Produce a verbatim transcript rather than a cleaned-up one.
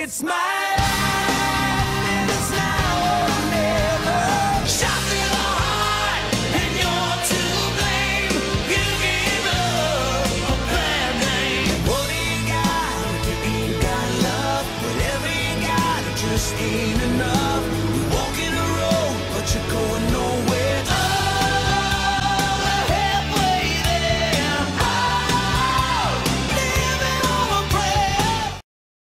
It's my life, and it's now or never. Shot through the heart, and you're to blame. You gave up a bad name. What do you got if you ain't got love? Whatever you got, it just ain't enough. You're walking the road, but you're going